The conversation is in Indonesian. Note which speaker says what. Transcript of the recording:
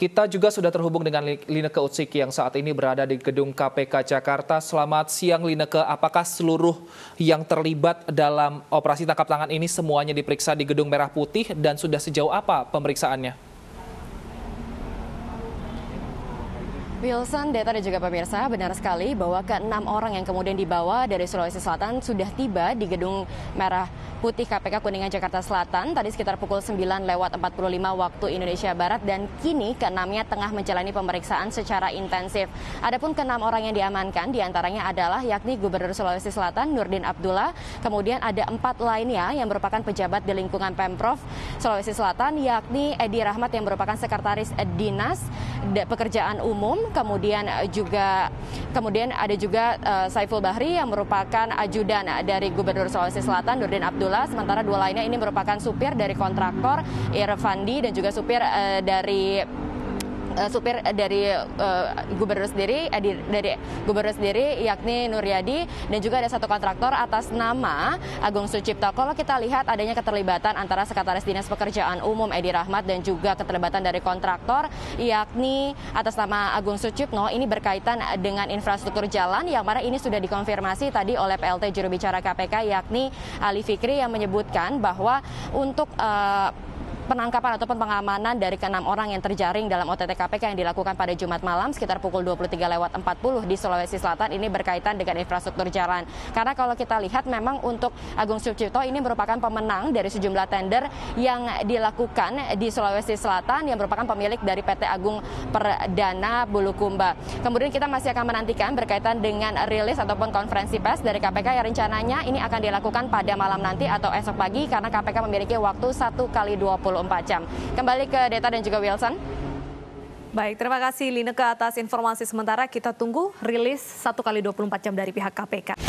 Speaker 1: Kita juga sudah terhubung dengan Lineke Utsiki yang saat ini berada di gedung KPK Jakarta. Selamat siang Lineke, apakah seluruh yang terlibat dalam operasi tangkap tangan ini semuanya diperiksa di Gedung Merah Putih dan sudah sejauh apa pemeriksaannya?
Speaker 2: Wilson, Deta dan juga pemirsa, benar sekali bahwa ke-6 orang yang kemudian dibawa dari Sulawesi Selatan sudah tiba di Gedung Merah Putih KPK Kuningan Jakarta Selatan tadi sekitar pukul 9:45 waktu Indonesia Barat, dan kini ke-6-nya tengah menjalani pemeriksaan secara intensif. Adapun ke-6 orang yang diamankan diantaranya adalah yakni Gubernur Sulawesi Selatan Nurdin Abdullah, kemudian ada 4 lainnya yang merupakan pejabat di lingkungan Pemprov Sulawesi Selatan yakni Edi Rahmat yang merupakan Sekretaris Dinas Pekerjaan Umum, kemudian ada juga Saiful Bahri yang merupakan ajudan dari Gubernur Sulawesi Selatan Nurdin Abdullah, sementara 2 lainnya ini merupakan supir dari kontraktor Irfandi dan juga supir dari gubernur sendiri yakni Nuryadi, dan juga ada 1 kontraktor atas nama Agung Sucipto. Kalau kita lihat adanya keterlibatan antara Sekretaris Dinas Pekerjaan Umum Edi Rahmat dan juga keterlibatan dari kontraktor yakni atas nama Agung Sucipto, ini berkaitan dengan infrastruktur jalan yang mana ini sudah dikonfirmasi tadi oleh PLT juru bicara KPK yakni Ali Fikri yang menyebutkan bahwa untuk penangkapan ataupun pengamanan dari ke-6 orang yang terjaring dalam OTT KPK yang dilakukan pada Jumat malam sekitar pukul 23:40 di Sulawesi Selatan ini berkaitan dengan infrastruktur jalan. Karena kalau kita lihat memang untuk Agung Sucipto ini merupakan pemenang dari sejumlah tender yang dilakukan di Sulawesi Selatan yang merupakan pemilik dari PT Agung Perdana Bulukumba. Kemudian kita masih akan menantikan berkaitan dengan rilis ataupun konferensi pers dari KPK yang rencananya ini akan dilakukan pada malam nanti atau esok pagi karena KPK memiliki waktu 1x24 jam. Kembali ke Deta dan juga Wilson.
Speaker 3: Baik, terima kasih Lineke atas informasi sementara. Kita tunggu rilis 1x24 jam dari pihak KPK.